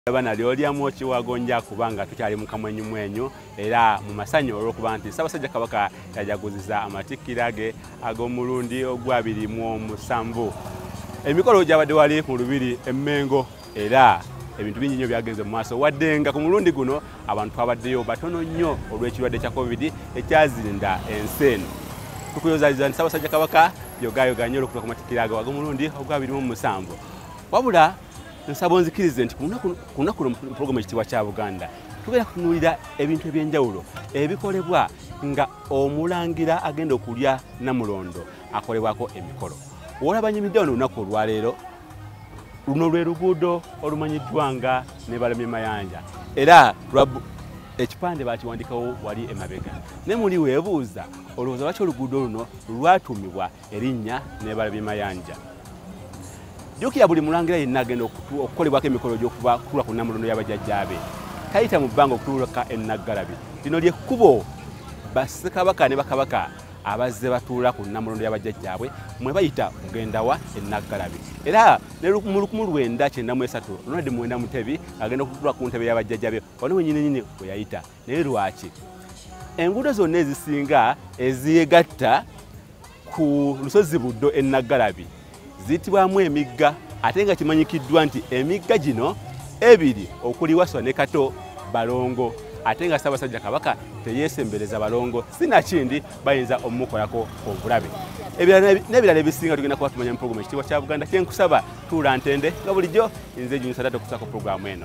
Bana lyolyamu kiwagonja kubanga tukyali mu kamwenyumwenyu era mu masanyo olw'okuba nti Ssaabasajja Kabaka yajaguziza amatikkira ge ag'omulundi ogw'27. Emikolo gyabadde wali mu Lubiri e Mmengo era ebintu bingi nnyo byagenze mu maaso wadde nga ku mulundi guno abantu twabaddeyo batono nnyo olw'ekirwadde kya COVID ekyazinda ensi eno. Tukuyozaliza nti Ssaabasajja Kabaka yogayoga nnyo olw'okutuuka ku matikkira ge ag'omulundi ogw'27. Wabula nsaba onzikirize nti ku lunaku luno pulogulaamu ekitiibwa kya Buganda tugenda kutunuulira ebintu eby'enjawulo ebikolebwa nga omulangira agenda okulya Namulondo akolebwako emikolo. Olabanyumidde wano olunaku olwaleero luno lwe luguudo olumanyiddwa nga Nebaramye Mayanja era ekipande bakiwandikawo wali emabega. Ne muli weebuuza olowooza lwaki oluguudo luno lwatuumibwa erinnya Nebaramye Mayanja. Jjukira buli mulangira yenna agenda okukolebwako emikolo gy'okutuula ku Namulondo y'abajjajjaabe tayita mu bbanga okutuulaka e Naggalabi. Lino ly'ekkubo Bassekabaka ne Bakabaka abazze batuula ku Namulondo y'abajjajjaabwe mwe bayita Mugendawa e Naggalabi. Era ne mu 1993 Ronald Muwenda Mutebi agenda okutuula ku ntebe y'abajjajjaabe wano wennyininyini we yayita. Naye lwaki? Enguudo zonna ezisinga ezeegatta ku lusozi Buddo e Naggalabi ziyitibwamu emigga ate nga kimanyikiddwa nti emigga gino ebiri okuli Waswa ne Kato balongo ate nga Ssaabasajja Kabaka teyeesembereza balongo sinakindi bayinza omumukolako obulabe. N'ebirala ebisinga tugenda kuba tumanya mu pulogulaamu ekitiibwa kya Buganda kyenkusaba tuula ntende nga bulijjo nze Junyusa Tato okusaako pulogulaamu eno.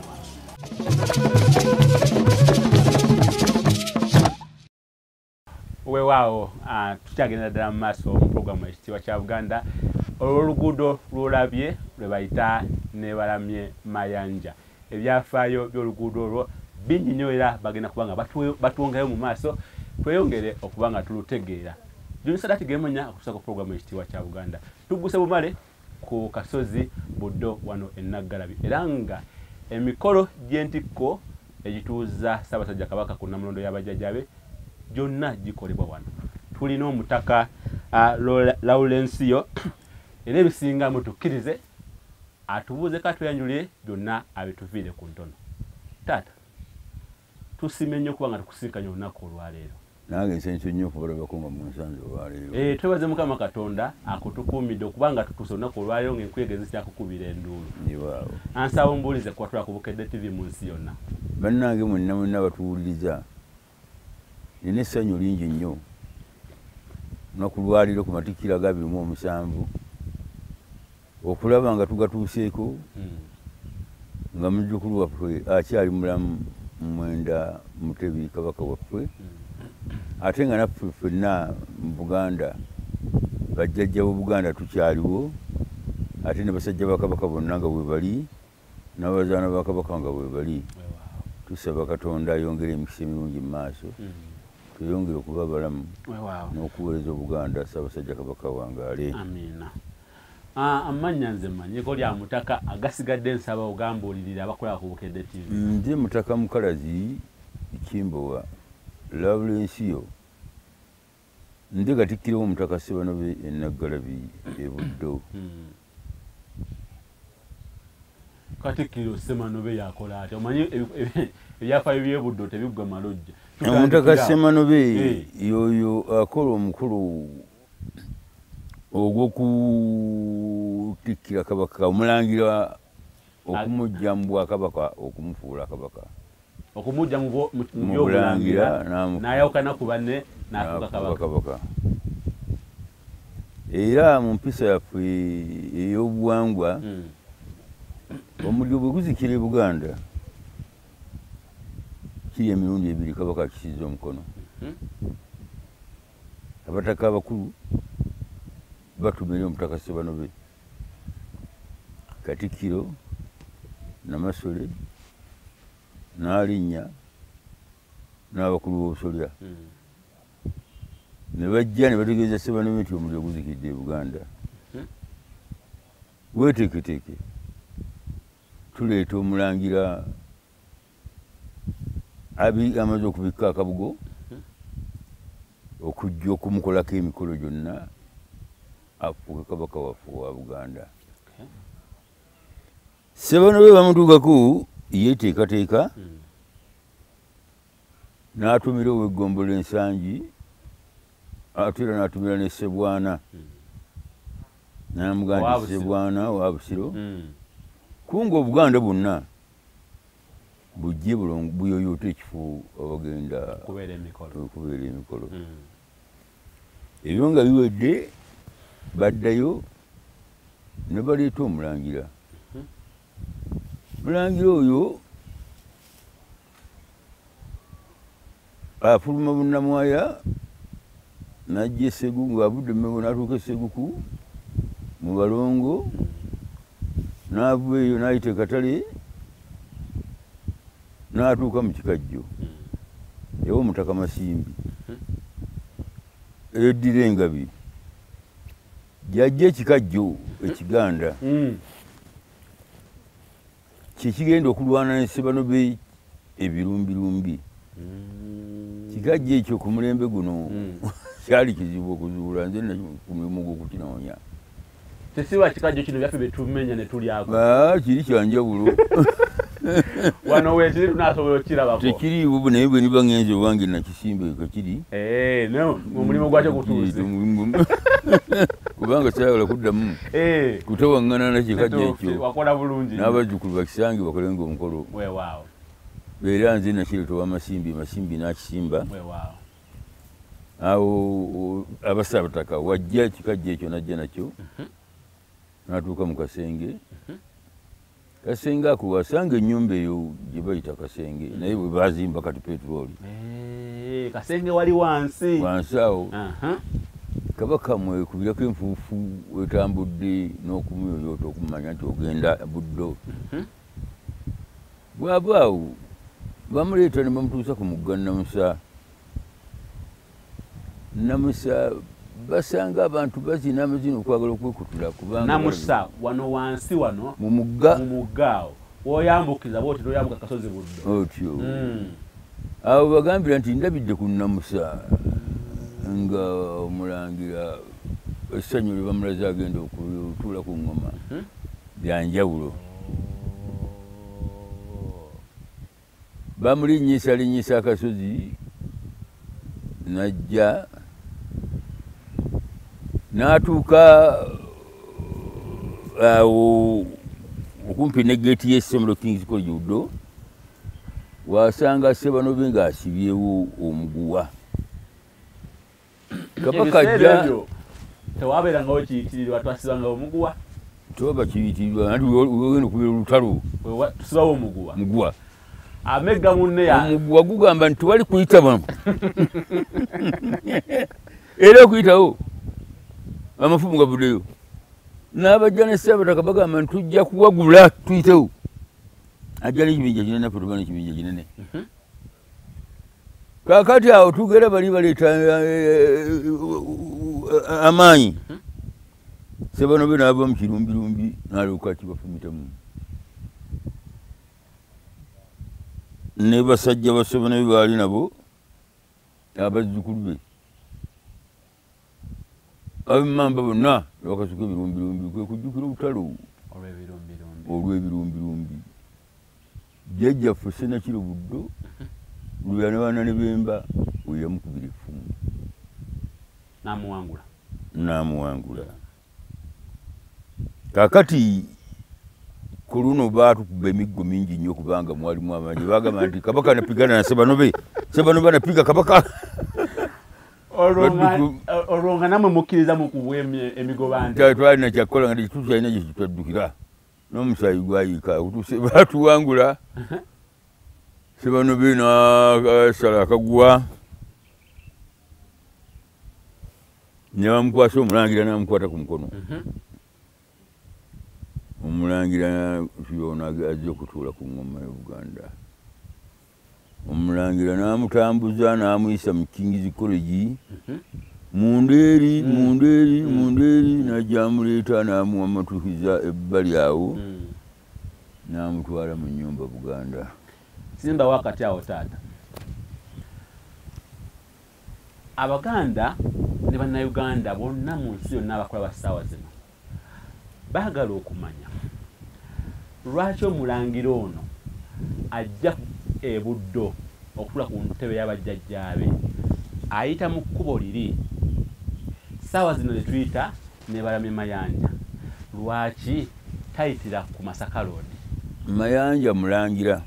Weewaawo tukyagenda ddala mu maaso mu pulogulaamu ekitiibwa kya Buganda. Oluguudo lwolabye lwe bayita Nebaramye Mayanja. Ebyafaayo by'oluguudo olwo bingi nnyo era bagenda kuba nga batwongayo mu maaso tweyongere okuba nga tulutegeera. Junyusa Tato Geemanya akutuusako pulogulaamu ekitiibwa kya Buganda. Tugguse bumale ku kasozi Buddo wano e Naggalabi era nga emikolo gy'entikko egituuza Ssaabasajja Kabaka ku Namulondo y'abajjajjaabe gyonna gikolebwa wano. Tulina omutaka Lawrence era ebisingamu tukkirize atubuuze katweyanjulire byonna abituviire ku ntono. Taata tusiime nnyo kuba nga tukusinkanya olunaku olwaleero. Nange nsenso nnyo okubalabako nga munsanze olwaleero. Twebaze Mukama Katonda akutukuumidde okuba nga tutuuse olunaku olwaleero ng'enkuyege zikyakukubira enduulu. Nibaawo. Ansaba ombuulize kuba tulaba ku Bukedde TV mu nsi yonna. Bannange mwenna batuwuliriza nina essanyu lingi nnyo olunaku lwaleero ku matikkira ga 27 okulaba nga tugatuuseeko nga mujjukulu waffe akyali mulamu Muwenda Mutebi Kabaka waffe ate nga naffe ffenna mu Buganda bajjajja b'Obuganda tukyaliwo ate ne basajja ba Kabaka bonna nga bwe bali n'abazaana ba Kabaka nga bwe bali. Tusaba Katonda ayongere emikisa emirungi mu maaso tuyongere okuba balamu n'okuweereza Obuganda Ssaabasajja Kabaka wangaale. Amiina. Amannya nze mmanyiko lya mutaka agasigadde nsaba ogambuulirira abakola ku Bukedde TV. Nze Mutaka Mukalazi Kimbowa Lawrence ndi Katikkiro w'Omutaka Ssebanobe e Naggalabi e Buddo. Katikkiro Ssebanobe yakola atya? Omanyi ebyafaayo by'e Buddo tebiggwa malojja. Omutaka Ssebanobe yoyo akola omukulu ogw'okutikkira Kabaka omulangira okumujja mu Bwakabaka okumufuula Kabaka. Okumujja mu by'obulangira n'ayawukana ku banne n'afuuka Kabaka. Era mu mpisa yaffe ey'obuwangwa omuliro bwe guzikira e Buganda kiri emirundi ebiri Kabaka akisizza omukono. Abataka abakulu batumira Omutaka Ssebanobe, Katikkiro, Namasole, n'Alinnya n'abakulu b'Obusolya ne bajja ne bategeeza Ssebanobe nti omuliro guzikidde e Buganda. Weeteeketeeke tuleeta omulangira amaze okubikka akabugo okujja okumukolako emikolo gyonna afuuke Kabaka waffe wa Buganda. Ssebanobe bamutuukako yeteekateeka n'atumira ow'eggombola ensangi ate era n'atumira ne Ssebwana n'amugamba nti Ssebwana wa Busiro kunga Obuganda bwonna bujje buyoyoote ekifo abagenda kubeera emikolo ebyo nga biwedde baddayo ne baleeta omulangira mulangira oyo afuluma bunnamwaya n'ajja Esseguku ng'avudde Mmengo n'atuuka Esseguku mu Balongo n'ava eyo n'ayita Katale n'atuuka mu Kikajjo ewa Omutaka Masimbi eddira Engabi gy'ajja Ekikajjo Ekiganda kyekigenda okulwana ne Ssebanobe ebirumbilumbi Kikajjo ekyo ku mulembe guno kyali kizibu okuzuula nze ku mulimu gw'okukinoonya tesiba Kikajjo kino byaffe betumenya ne tulyako kiri kyanjawulo wano wekiri tunasobola okirabako tekiriiwo naye bwe niba ngenze obange nakisimba ekakiri omulimu gwakyo gutuuze kubanga kyayagala kuddamu kutawaŋŋana na Kikajjo ekyo wakola bulungi n'abazzukulu bakisange bakolenga omukolo weewaawo era nze nakireeta owa Masimbi n'akisimba awo abasaabataka wajja Kikajjo ekyo najja nakyo n'atuuka mu Kasenge Kasenge ako wasanga ennyumba eyo gye bayita Kasenge naye bwe baazimba kati petulooli Kasenge wali wansi awo Kabaka mwekubirako enfuufu wetambudde n'okumuyoyoota okumanya nti ogenda Buddo bw'aba awo bamuleeta ne bamutuusa ku mugga Namusa basanga abantu bazina amazina okwagala okwekutula kubanga Namusa wano wansi wano mu mugga awo woyambukiza bwoti noyambuka Kasozi Buddo otyo awo bagambira nti ndabidde ku Namusa nga omulangira essanyu lye bamulaze agenda okutuula ku ngoma byanjawulo bamulinnyisa akasozi najja n'atuuka awo okumpi ne geeti y'essomero King's College Buddo wasanga Ssebanobe ng'asibyewo omuguwa Kabaka ajja tewabeerangawo kiyitirirwa twasibanga omuguwa toba kiyitirirwa anti wegenda okubeera olutalo tusibawo omuguwa amegga munne omuguwa gugamba nti wali kuyita bano era okuyitawo amafumu gavuddeyo n'abajja ne Ssaabataka bagamba nti tujja kuwagula tuyitewo ajja n'ekibinja kinene naffe tuba n'ekibinja kinene kaakati awo tugera bali baleeta amaanyi Ssebanobe n'ava mu kirumbilumbi n'alyoka kibafumitamu ne basajja ba Ssebanobe baali nabo abazzukulu be ab'emmamba bonna bakasuka ebirumbilumbi kwe kujjukira olutalo olw'ebirumbilumbi jjajjaffe Ssenakiro Buddo lwe ne baana ne Bemba we yamukubira effumu n'amuwangula kaakati ku luno baatukuba emiggo mingi nnyo kubanga mwalimu amaanyi bagamba nti Kabaka anapigana na Ssebanobe anapiga Kabaka olwo nga namwe mukkiriza mukubwa emigoba nti twalina kyakkola nga tekituusa alina gye kitwaddukira n'omusaayi gwayiika baatuwangula Ssebanobe n'asala akaguwa ne bamukwasa omulangira n'amukwata ku mukono omulangira yona azze okutuula ku ngoma ya Buganda omulangira n'amutambuza n'amuyisa mu King's College mundeeri najja amuleeta n'amatuukiza ebbali awo n'amutwala mu nnyumba Buganda. Simba wakati awo taata Abaganda ne Bannayuganda bonna mu nsi yonna abakola basaawa zino baagala okumanya lwaki omulangira ono ajja e Buddo okutula ku ntebe y'abajjajjaabe ayita mu kkubo liri ssaawa zino ze tuyita ne balamye Mayanja lwaki tayitira ku Masaka Road? Mayanja mulangira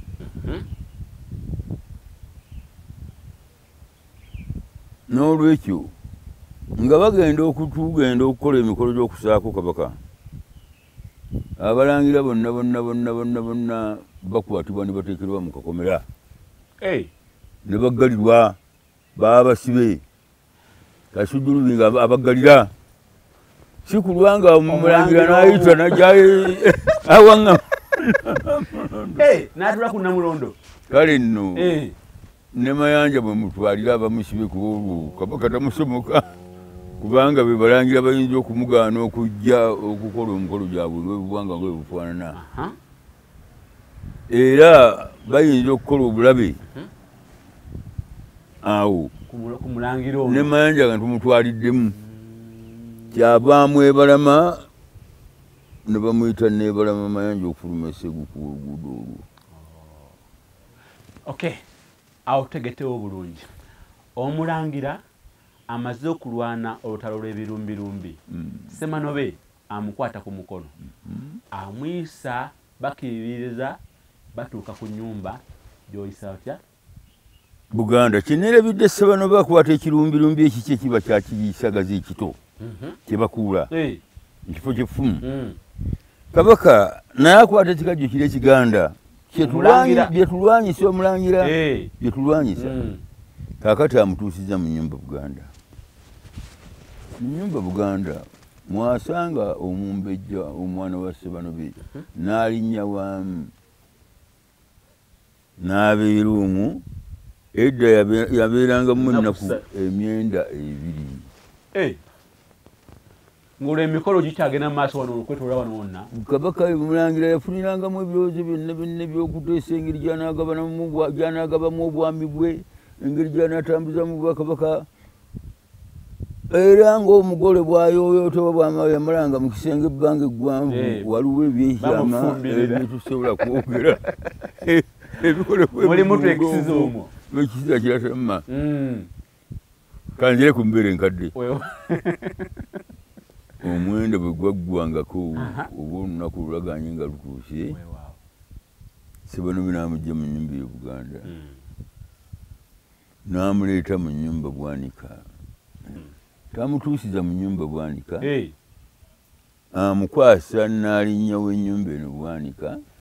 n'olwekyo nga bagenda okukola emikolo gy'okusaako kabaka abalangira bonna bakwatibwa ne bateekerwa mu kakomera ne baggalirwa baabasibe kasujjulubi nga abaggalira si kulwa nga omulangira n'ayita najjayo awaŋŋa n'atula ku Namulondo kale nno ne Mayanja bwe mutwalira abamusibe ku olwo kabaka tamusomoka kubanga be balangira bayinza okumugaana okujja okukola omukolo gyabwe lw'ebuwanga nga bwebufaanana era bayinza okukola obulabe awo ne Mayanja nga tumutwaliddemu kyavaamu ebalama ne bamuyita n'ebalama Mayanja okufuluma essegu ku oluguudo olwo. Awo tutegetewo bulungi omulangira amaze okulwana olutalo lw'ebirumbilumbi Semanobe amukwata ku mukono amuyisa bakiririza batuuka ku nnyumba gy'oyisa otya Buganda kineerabidde Semanobe akwata ekirumbilumbi ekiki ekiba kyakiyisagaza ekito kye bakuula ekifo ky'effumu kabaka naye akwata ekikajjo kiri ekiganda byetulwanyisa omulangira byetulwanyisa kaakati amutuusiza mu nnyumba Buganda. Mu nnyumba Buganda mwasanga omumbejja omwana wa Semanobe n'alinnya wamu n'abeera omwo edda yabeerangamu ennaku emyenda 2 ng'olwo emikolo gikyagenda mu maaso wano okwetolera wano wonna kabaka omulangira yafunirangamu ebirowoozo byonna by'okuteesa engeri gy'anaagabamu obwami bwe engeri gy'anaatambuzamu bwakabaka era ng'omugole bw'ayooyoota oba yamalanga mu kisenge ebbanga eggwanvu waliwo ebyekyama ebitusobola kwogera mulimu twekisiza omwo ekisiza kiratamma kanjire ku mbeera enkadde omwenda bwe gwaggwangako oba olunaku lulaganye nga lutuuse Semanobe n'amugya mu nnyumba y'e Buganda n'amuleeta mu nnyumba Bwanika tamutuusiza mu nnyumba Bwanika amukwasa n'alinnyawo ennyumba eno Bwanika